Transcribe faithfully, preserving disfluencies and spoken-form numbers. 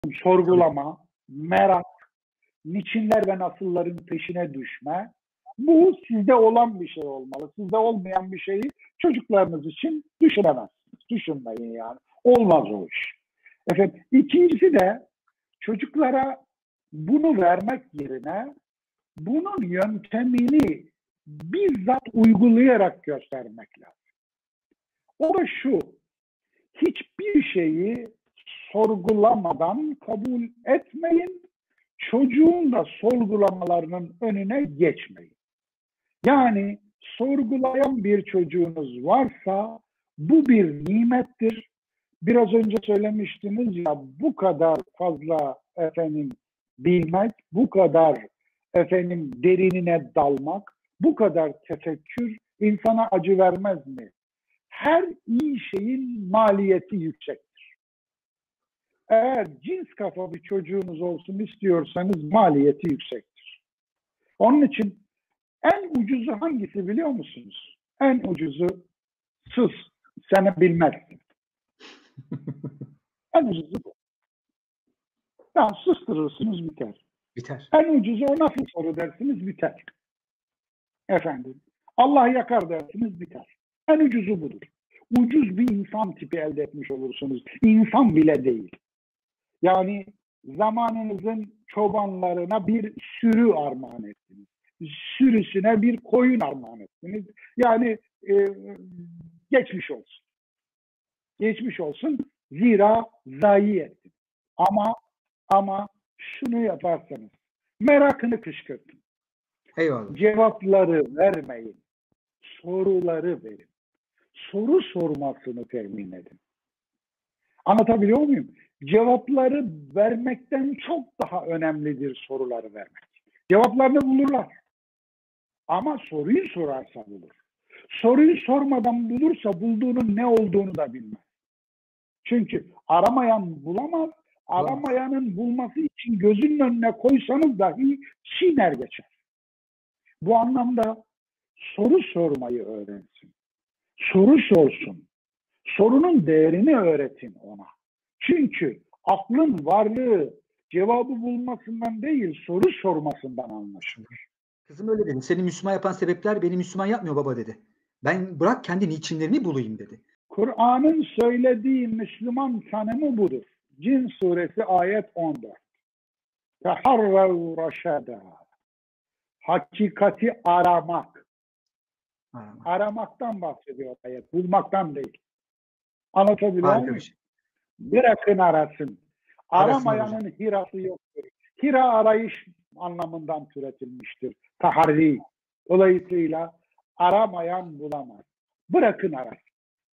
sorgulama, merak, niçinler ve nasılların peşine düşme. Bu sizde olan bir şey olmalı. Sizde olmayan bir şeyi çocuklarınız için düşünemezsiniz. Düşünmeyin yani. Olmaz o iş. Efendim, ikincisi de çocuklara bunu vermek yerine bunun yöntemini bizzat uygulayarak göstermek lazım. O da şu: hiçbir şeyi sorgulamadan kabul etmeyin. Çocuğun da sorgulamalarının önüne geçmeyin. Yani sorgulayan bir çocuğunuz varsa bu bir nimettir. Biraz önce söylemiştiniz ya, bu kadar fazla efendim bilmek, bu kadar efendim derinine dalmak, bu kadar tefekkür insana acı vermez mi? Her iyi şeyin maliyeti yüksektir. Eğer cins kafa bir çocuğunuz olsun istiyorsanız maliyeti yüksektir. Onun için en ucuzu hangisi biliyor musunuz? En ucuzu sus, sen bilmezsin. En ucuzu bu. Yani susturursunuz, biter. Biter. En ucuzu o nasıl soru dersiniz, biter. Efendim, Allah yakar dersiniz, biter. En ucuzu budur. Ucuz bir insan tipi elde etmiş olursunuz. İnsan bile değil. Yani zamanınızın çobanlarına bir sürü armağan ettiniz. Sürüsüne bir koyun armağan ettiniz. Yani e, geçmiş olsun. Geçmiş olsun. Zira zayi ettin. Ama ama şunu yaparsanız, merakını kışkırtın. Eyvallah. Cevapları vermeyin. Soruları verin. Soru sormasını temin edin. Anlatabiliyor muyum? Cevapları vermekten çok daha önemlidir soruları vermek. Cevaplarını bulurlar. Ama soruyu sorarsa bulur. Soruyu sormadan bulursa bulduğunun ne olduğunu da bilmez. Çünkü aramayan bulamaz. Aramayanın bulması için gözünün önüne koysanız dahi çiğner geçer. Bu anlamda soru sormayı öğrensin. Soru sorsun. Sorunun değerini öğretin ona. Çünkü aklın varlığı cevabı bulmasından değil, soru sormasından anlaşılır. Kızım öyle dedi. Seni Müslüman yapan sebepler beni Müslüman yapmıyor baba dedi. Ben bırak kendi niçinlerimi bulayım dedi. Kur'an'ın söylediği Müslüman tanımı budur. Cin suresi ayet on dört. Teharrav raşada. Hakikati aramak. Aramak. Aramaktan bahsediyor ayet. Bulmaktan değil. Anlatabiliyor muyum? Şey. Bırakın arasın. Aramayanın hirası yoktur. Hira arayış anlamından türetilmiştir. Taharri. Dolayısıyla aramayan bulamaz. Bırakın arasın.